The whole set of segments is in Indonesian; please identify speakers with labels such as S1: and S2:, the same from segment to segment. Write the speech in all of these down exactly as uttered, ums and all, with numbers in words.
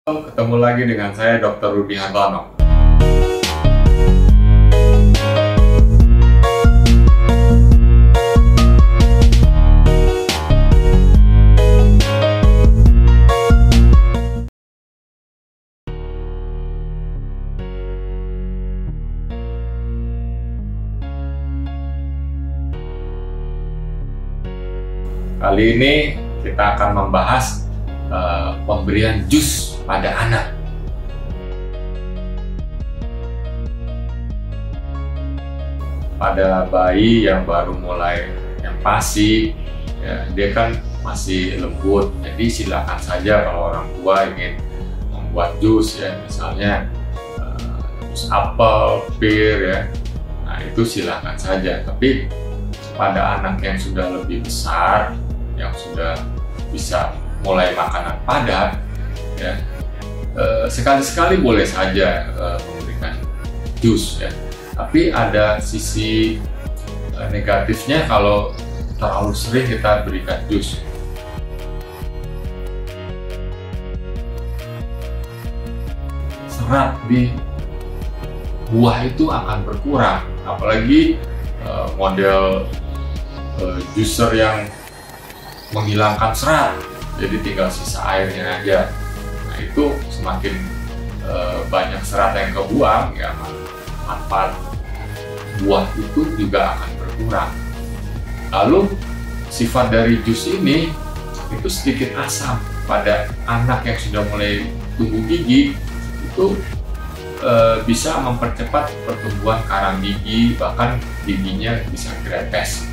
S1: Ketemu lagi dengan saya dokter Rudi Hartono. Kali ini kita akan membahas uh, pemberian jus pada anak. Pada bayi yang baru mulai empasi, ya, dia kan masih lembut, jadi silakan saja kalau orang tua ingin membuat jus, ya, misalnya uh, jus apel, pir, ya, nah itu silakan saja. Tapi pada anak yang sudah lebih besar, yang sudah bisa mulai makanan padat, ya, eh, sekali-sekali boleh saja eh, memberikan jus, ya. Tapi ada sisi eh, negatifnya kalau terlalu sering kita berikan jus. Serat di buah itu akan berkurang, apalagi eh, model eh, juicer yang menghilangkan serat, jadi tinggal sisa airnya aja. Nah itu semakin e, banyak serat yang kebuang, ya manfaat buah itu juga akan berkurang. Lalu sifat dari jus ini itu sedikit asam. Pada anak yang sudah mulai tumbuh gigi itu e, bisa mempercepat pertumbuhan karang gigi, bahkan giginya bisa grepes.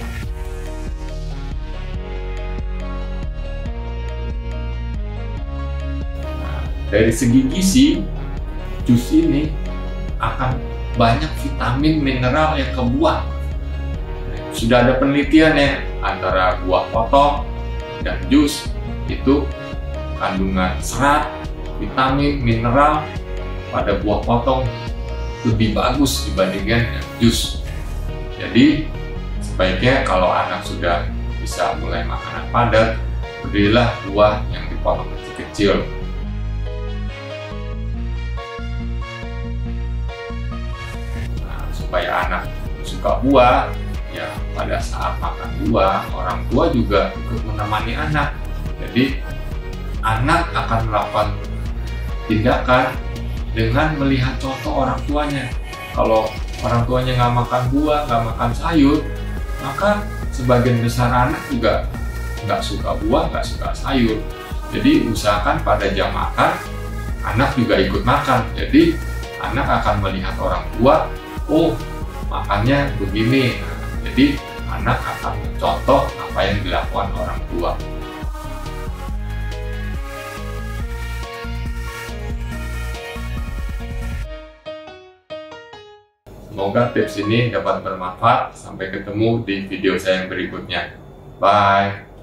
S1: Dari segi gizi, jus ini akan banyak vitamin mineral yang kebuang. Sudah ada penelitian, ya, antara buah potong dan jus itu kandungan serat, vitamin, mineral pada buah potong lebih bagus dibandingkan jus. Jadi sebaiknya kalau anak sudah bisa mulai makanan padat, berilah buah yang dipotong kecil-kecil. Supaya anak suka buah, ya pada saat makan buah, orang tua juga ikut menemani anak. Jadi anak akan melakukan tindakan dengan melihat contoh orang tuanya. Kalau orang tuanya nggak makan buah, nggak makan sayur, maka sebagian besar anak juga nggak suka buah, nggak suka sayur. Jadi usahakan pada jam makan, anak juga ikut makan. Jadi anak akan melihat orang tua, oh makannya begini. Nah, jadi anak akan mencontoh apa yang dilakukan orang tua. Semoga tips ini dapat bermanfaat. Sampai ketemu di video saya yang berikutnya. Bye.